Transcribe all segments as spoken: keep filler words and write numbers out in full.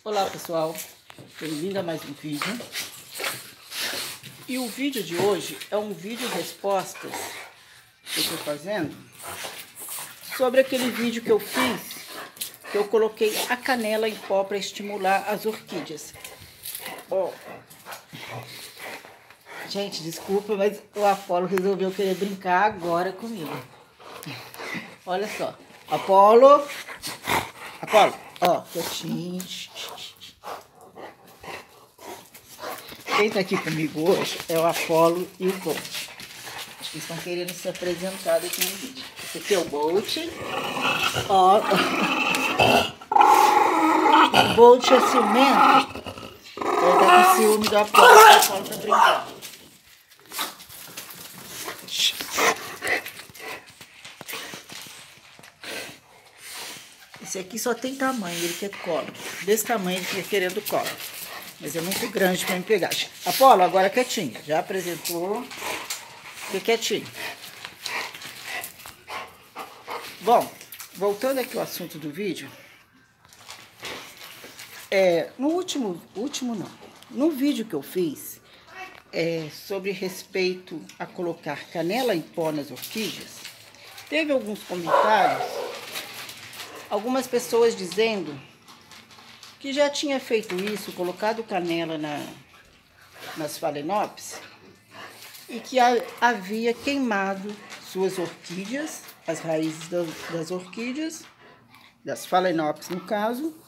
Olá pessoal, bem-vindo a mais um vídeo. E o vídeo de hoje é um vídeo respostas que eu estou fazendo sobre aquele vídeo que eu fiz, que eu coloquei a canela em pó para estimular as orquídeas. Ó, gente, desculpa, mas o Apolo resolveu querer brincar agora comigo. Olha só, Apolo, Apolo, ó, quietinho. Quem tá aqui comigo hoje é o Apolo e o Bolt. Acho que eles estão querendo se apresentar aqui no vídeo. Esse aqui é o Bolt. Ó. O Bolt é ciumento. Ele tá com ciúme do Apolo, o Apolo tá brincando. Esse aqui só tem tamanho, ele quer colo. Desse tamanho ele fica querendo colo. Mas é muito grande para me pegar. Apolo, agora quietinho. Já apresentou. Fica quietinho. Bom, voltando aqui ao assunto do vídeo. É, no último, último não. No vídeo que eu fiz é, sobre respeito a colocar canela em pó nas orquídeas, teve alguns comentários, algumas pessoas dizendo que já tinha feito isso, colocado canela na, nas Phalaenopsis, e que a, havia queimado suas orquídeas, as raízes das, das orquídeas, das Phalaenopsis no caso,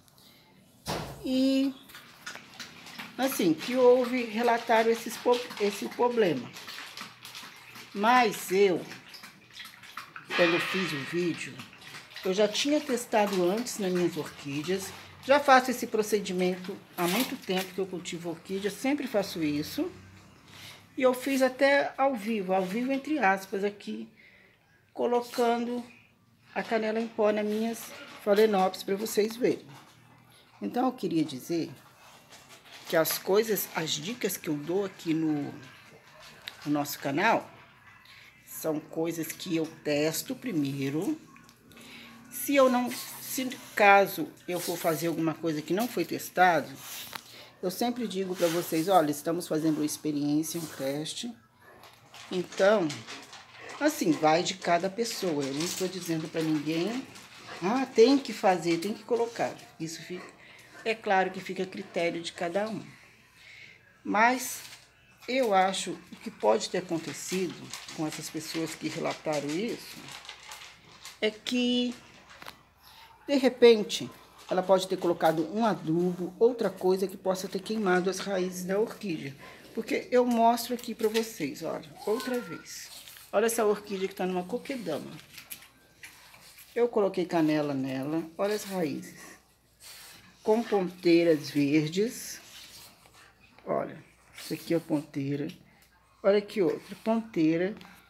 e assim, que houve, relataram esses, esse problema. Mas eu, quando eu fiz o vídeo, eu já tinha testado antes nas minhas orquídeas. Já faço esse procedimento há muito tempo que eu cultivo orquídea, sempre faço isso. E eu fiz até ao vivo, ao vivo entre aspas aqui, colocando a canela em pó nas minhas Phalaenopsis para vocês verem. Então eu queria dizer que as coisas, as dicas que eu dou aqui no, no nosso canal, são coisas que eu testo primeiro. Se eu não... Se caso eu for fazer alguma coisa que não foi testado, eu sempre digo para vocês, olha, estamos fazendo uma experiência, um teste. Então, assim, vai de cada pessoa. Eu não estou dizendo para ninguém, ah, tem que fazer, tem que colocar. Isso fica, é claro que fica a critério de cada um. Mas eu acho que pode ter acontecido com essas pessoas que relataram isso, é que de repente, ela pode ter colocado um adubo, outra coisa que possa ter queimado as raízes da orquídea. Porque eu mostro aqui para vocês, olha, outra vez. Olha essa orquídea que está numa coquedama. Eu coloquei canela nela, olha as raízes. Com ponteiras verdes. Olha, isso aqui é a ponteira. Olha aqui outra, ponteira.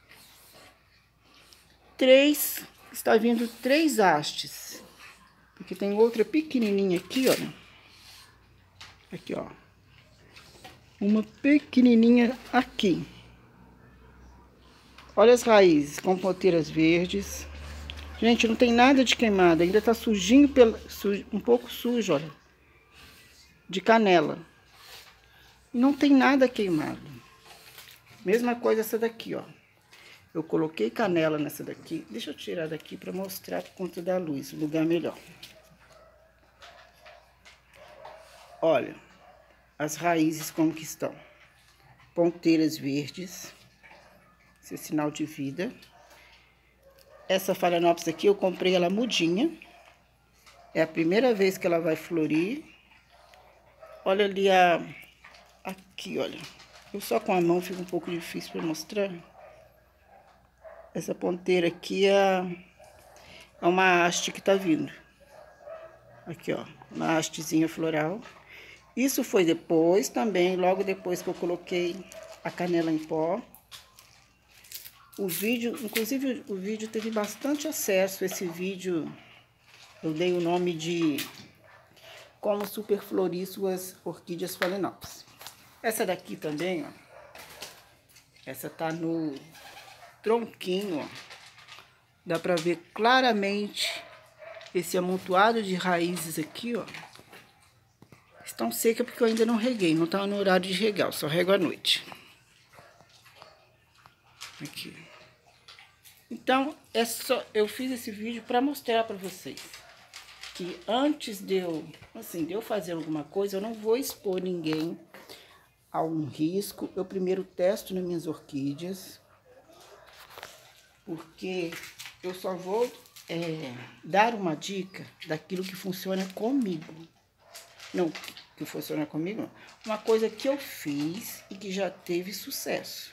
Três, está vindo três hastes. Porque tem outra pequenininha aqui, olha. Aqui, ó. Uma pequenininha aqui. Olha as raízes com ponteiras verdes. Gente, não tem nada de queimado. Ainda tá sujinho, pela, sujo, um pouco sujo, olha. De canela. Não tem nada queimado. Mesma coisa essa daqui, ó. Eu coloquei canela nessa daqui. Deixa eu tirar daqui para mostrar por conta da luz, o lugar melhor. Olha, as raízes como que estão. Ponteiras verdes. Esse é sinal de vida. Essa Phalaenopsis aqui eu comprei ela mudinha. É a primeira vez que ela vai florir. Olha ali a... Aqui, olha. Eu só com a mão fica um pouco difícil para mostrar. Essa ponteira aqui é, é uma haste que tá vindo. Aqui, ó, uma hastezinha floral. Isso foi depois também, logo depois que eu coloquei a canela em pó. O vídeo, inclusive o vídeo teve bastante acesso. Esse vídeo eu dei o nome de Como Superflorir Suas Orquídeas Phalaenopsis. Essa daqui também, ó. Essa tá no tronquinho, ó. Dá pra ver claramente esse amontoado de raízes aqui, ó. Estão secas porque eu ainda não reguei, não tá no horário de regar, eu só rego à noite. Aqui. Então, é só, eu fiz esse vídeo para mostrar para vocês que antes de eu, assim, de eu fazer alguma coisa, eu não vou expor ninguém a um risco. Eu primeiro testo nas minhas orquídeas, porque eu só vou é, dar uma dica daquilo que funciona comigo. Não que funciona comigo, não. Uma coisa que eu fiz e que já teve sucesso.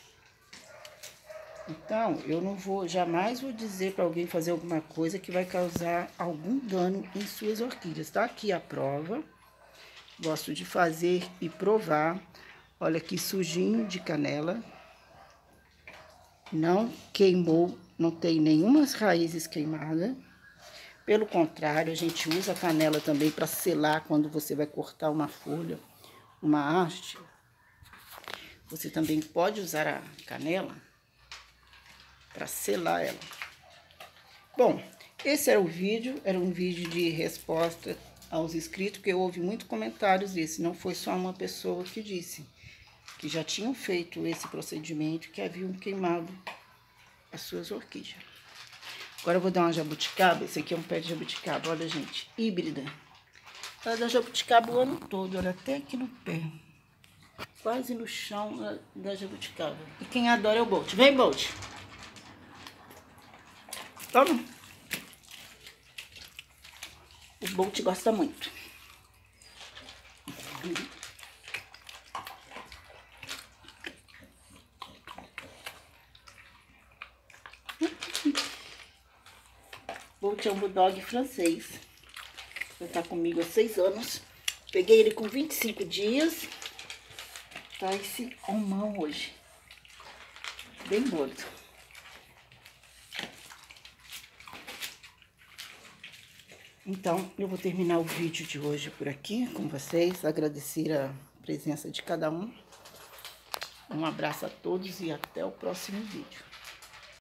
Então, eu não vou, jamais vou dizer para alguém fazer alguma coisa que vai causar algum dano em suas orquídeas. Tá aqui a prova. Gosto de fazer e provar. Olha que sujinho de canela. Não queimou, não tem nenhuma raízes queimadas. Pelo contrário, a gente usa a canela também para selar quando você vai cortar uma folha, uma haste. Você também pode usar a canela para selar ela. Bom, esse era o vídeo, era um vídeo de resposta aos inscritos, porque houve muitos comentários desse, não foi só uma pessoa que disse que já tinham feito esse procedimento, que haviam queimado as suas orquídeas. Agora eu vou dar uma jabuticaba, esse aqui é um pé de jabuticaba, olha gente, híbrida. Ela dá jabuticaba o ano todo, olha, até aqui no pé. Quase no chão da jabuticaba. E quem adora é o Bolt. Vem, Bolt! Toma. O Bolt gosta muito. Bolt é um bulldog francês. Ele tá comigo há seis anos. Peguei ele com vinte e cinco dias. Tá esse homão hoje. Bem gordo. Então, eu vou terminar o vídeo de hoje por aqui com vocês, agradecer a presença de cada um. Um abraço a todos e até o próximo vídeo.